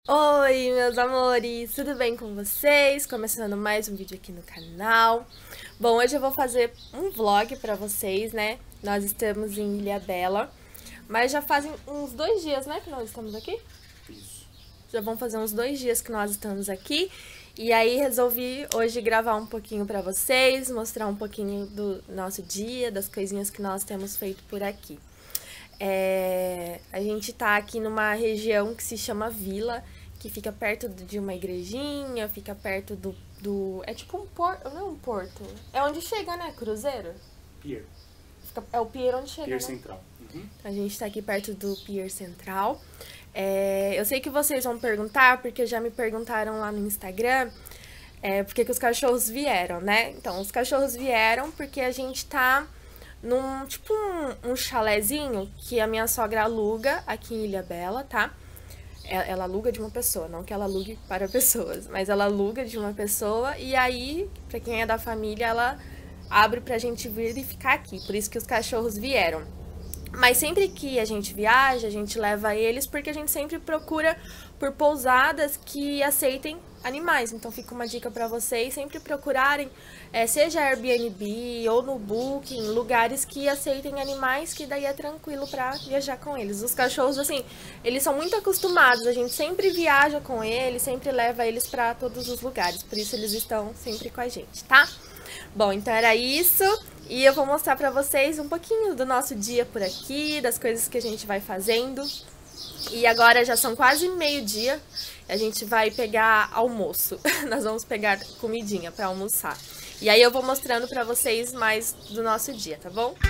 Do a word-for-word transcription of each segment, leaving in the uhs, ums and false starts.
Oi, meus amores, tudo bem com vocês? Começando mais um vídeo aqui no canal. Bom, hoje eu vou fazer um vlog pra vocês, né? Nós estamos em Ilhabela, mas já fazem uns dois dias, né, que nós estamos aqui? Isso. Já vão fazer uns dois dias que nós estamos aqui. E aí resolvi hoje gravar um pouquinho pra vocês, mostrar um pouquinho do nosso dia, das coisinhas que nós temos feito por aqui. É, a gente tá aqui numa região que se chama Vila, que fica perto de uma igrejinha, fica perto do... do é tipo um porto, não é um porto, é onde chega, né, cruzeiro? Pier. Fica, é o pier onde chega, Pier né? Central. Uhum. A gente tá aqui perto do Pier Central. É, eu sei que vocês vão perguntar, porque já me perguntaram lá no Instagram, é, por que que os cachorros vieram, né? Então, os cachorros vieram porque a gente tá num, tipo, um, um chalezinho que a minha sogra aluga aqui em Ilhabela, tá? Ela, ela aluga de uma pessoa, não que ela alugue para pessoas, mas ela aluga de uma pessoa e aí, pra quem é da família, ela abre pra gente vir e ficar aqui. Por isso que os cachorros vieram. Mas sempre que a gente viaja, a gente leva eles porque a gente sempre procura por pousadas que aceitem animais. Então fica uma dica pra vocês sempre procurarem, é, seja Airbnb ou no Booking, lugares que aceitem animais, que daí é tranquilo pra viajar com eles. Os cachorros, assim, eles são muito acostumados, a gente sempre viaja com eles, sempre leva eles pra todos os lugares, por isso eles estão sempre com a gente, tá? Bom, então era isso. E eu vou mostrar pra vocês um pouquinho do nosso dia por aqui, das coisas que a gente vai fazendo. E agora já são quase meio-dia, a gente vai pegar almoço. Nós vamos pegar comidinha pra almoçar. E aí eu vou mostrando pra vocês mais do nosso dia, tá bom?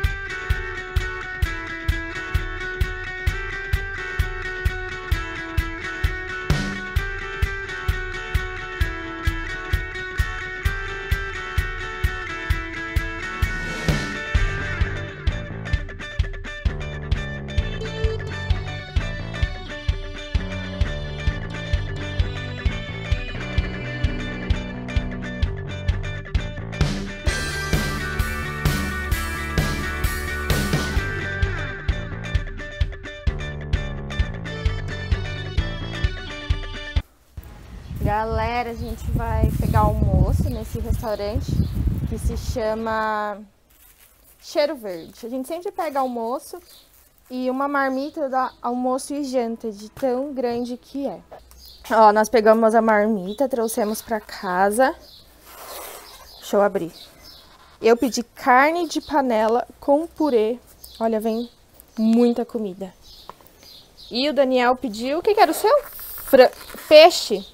Galera, a gente vai pegar almoço nesse restaurante que se chama Cheiro Verde. A gente sempre pega almoço e uma marmita dá almoço e janta, de tão grande que é. Ó, nós pegamos a marmita, trouxemos pra casa. Deixa eu abrir. Eu pedi carne de panela com purê. Olha, vem muita comida. E o Daniel pediu... O que que era o seu? Fra... Peixe.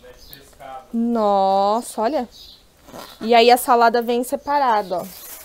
Nossa, olha. E aí a salada vem separada, ó.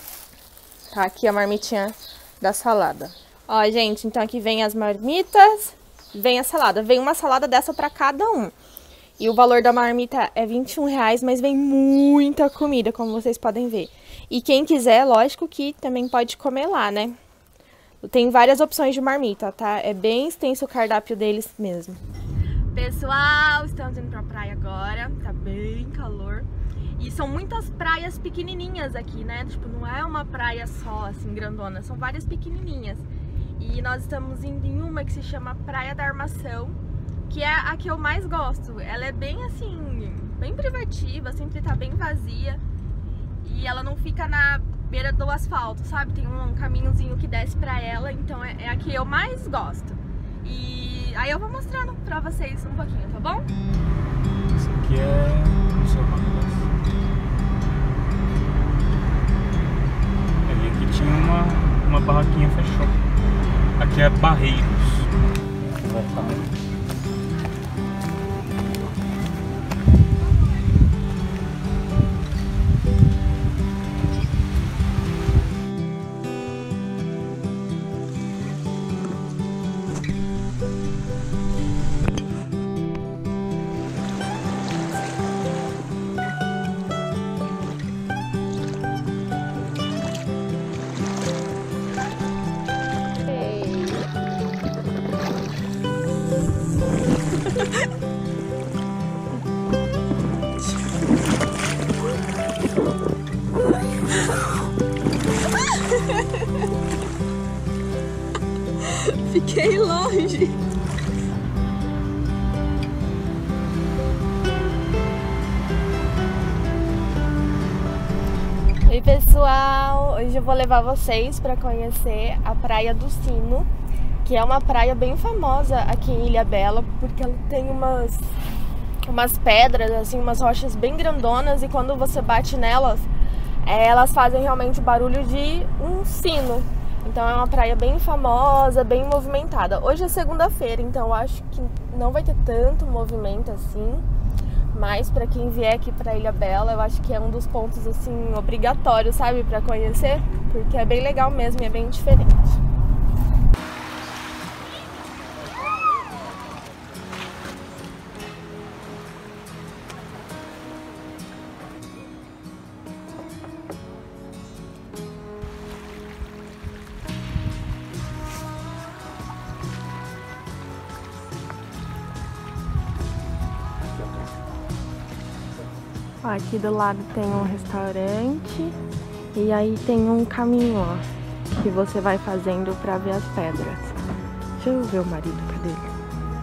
Tá aqui a marmitinha da salada. Ó, gente, então aqui vem as marmitas, vem a salada. Vem uma salada dessa pra cada um. E o valor da marmita é vinte e um reais, mas vem muita comida, como vocês podem ver. E quem quiser, lógico que também pode comer lá, né? Tem várias opções de marmita, tá? É bem extenso o cardápio deles mesmo. Pessoal, estamos indo pra praia agora, tá bem calor. E são muitas praias pequenininhas aqui, né? Tipo, não é uma praia só, assim, grandona, são várias pequenininhas. E nós estamos indo em uma que se chama Praia da Armação, que é a que eu mais gosto. Ela é bem, assim, bem privativa, sempre tá bem vazia. E ela não fica na beira do asfalto, sabe? Tem um caminhozinho que desce pra ela, então é, é a que eu mais gosto. E aí eu vou mostrando pra vocês um pouquinho, tá bom? Esse aqui é... não sei o nome dessa. Ali aqui tinha uma, uma barraquinha, fechou. Aqui é Barreiros. Vai ficar... Fiquei longe. pessoal, hoje eu vou levar vocês para conhecer a Praia do Sino, que é uma praia bem famosa aqui em Ilhabela, porque ela tem umas, umas pedras, assim, umas rochas bem grandonas, e quando você bate nelas, é, elas fazem realmente o barulho de um sino. Então é uma praia bem famosa, bem movimentada. Hoje é segunda-feira, então eu acho que não vai ter tanto movimento assim. Mas para quem vier aqui para Ilhabela, eu acho que é um dos pontos assim obrigatórios, sabe, para conhecer, porque é bem legal mesmo e é bem diferente. Aqui do lado tem um restaurante e aí tem um caminho, ó, que você vai fazendo pra ver as pedras. Deixa eu ver o marido, cadê ele?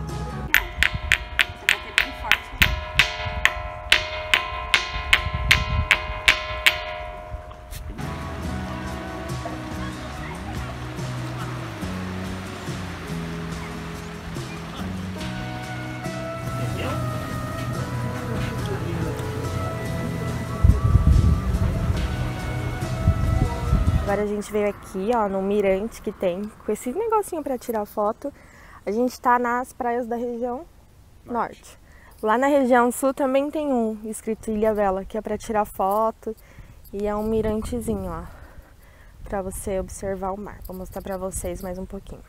Agora a gente veio aqui, ó, no mirante que tem, com esse negocinho pra tirar foto. A gente tá nas praias da região norte. norte. Lá na região sul também tem um escrito Ilhabela, que é pra tirar foto. E é um mirantezinho, ó, pra você observar o mar. Vou mostrar pra vocês mais um pouquinho.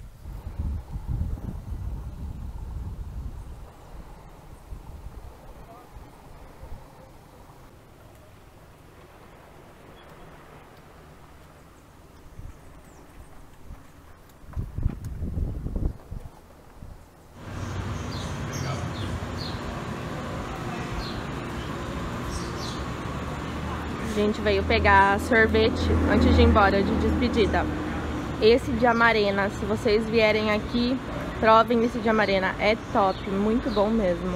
A gente veio pegar sorvete antes de ir embora, de despedida. Esse de amarena, se vocês vierem aqui, provem esse de amarena, é top, muito bom mesmo.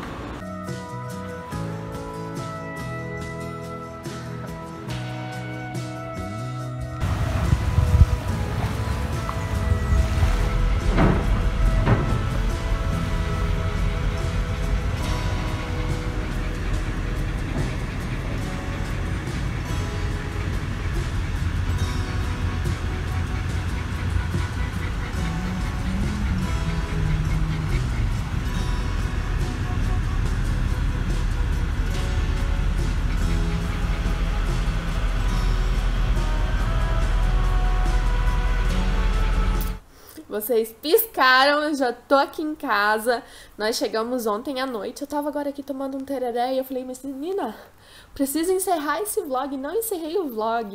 Vocês piscaram, eu já tô aqui em casa. Nós chegamos ontem à noite. Eu tava agora aqui tomando um tereré e eu falei, mas menina, preciso encerrar esse vlog. Não encerrei o vlog.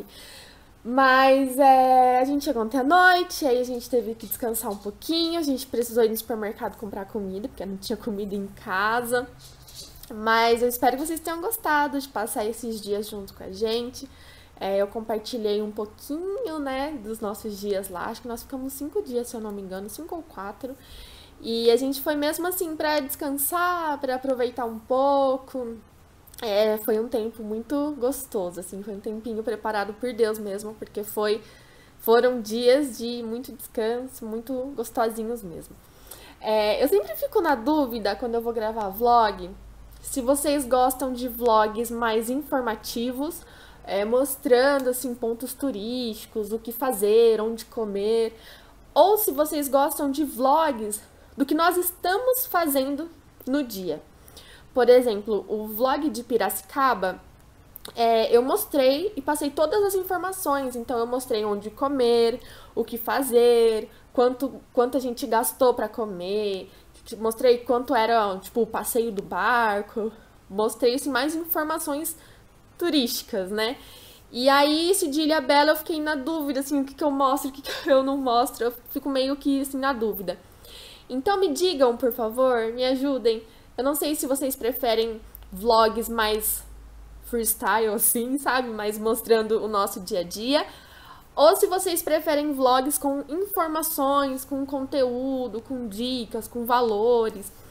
Mas é, a gente chegou ontem à noite, aí a gente teve que descansar um pouquinho. A gente precisou ir no supermercado comprar comida, porque não tinha comida em casa. Mas eu espero que vocês tenham gostado de passar esses dias junto com a gente. É, eu compartilhei um pouquinho, né, dos nossos dias lá. Acho que nós ficamos cinco dias, se eu não me engano, cinco ou quatro. E a gente foi mesmo assim pra descansar, pra aproveitar um pouco. É, foi um tempo muito gostoso, assim, foi um tempinho preparado por Deus mesmo, porque foi, foram dias de muito descanso, muito gostosinhos mesmo. É, eu sempre fico na dúvida, quando eu vou gravar vlog, se vocês gostam de vlogs mais informativos, É, mostrando assim pontos turísticos, o que fazer, onde comer, ou se vocês gostam de vlogs do que nós estamos fazendo no dia. Por exemplo, o vlog de Piracicaba, é, eu mostrei e passei todas as informações, então eu mostrei onde comer, o que fazer, quanto, quanto a gente gastou para comer, mostrei quanto era tipo, o passeio do barco, mostrei assim, mais informações turísticas, né? E aí, esse de Ilhabela eu fiquei na dúvida, assim, o que que eu mostro, o que que eu não mostro, eu fico meio que, assim, na dúvida. Então me digam, por favor, me ajudem. Eu não sei se vocês preferem vlogs mais freestyle, assim, sabe? Mais mostrando o nosso dia a dia. Ou se vocês preferem vlogs com informações, com conteúdo, com dicas, com valores.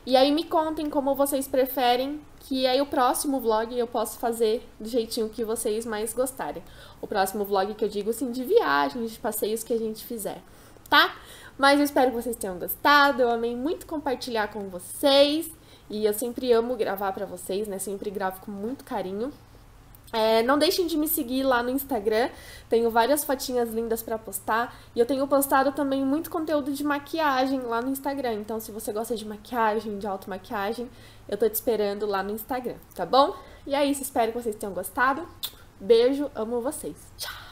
E aí me contem como vocês preferem, que aí o próximo vlog eu posso fazer do jeitinho que vocês mais gostarem. O próximo vlog que eu digo, assim, de viagens, de passeios que a gente fizer, tá? Mas eu espero que vocês tenham gostado, eu amei muito compartilhar com vocês. E eu sempre amo gravar pra vocês, né? Sempre gravo com muito carinho. É, não deixem de me seguir lá no Instagram, tenho várias fotinhas lindas pra postar. E eu tenho postado também muito conteúdo de maquiagem lá no Instagram. Então, se você gosta de maquiagem, de automaquiagem, eu tô te esperando lá no Instagram, tá bom? E é isso, espero que vocês tenham gostado. Beijo, amo vocês. Tchau!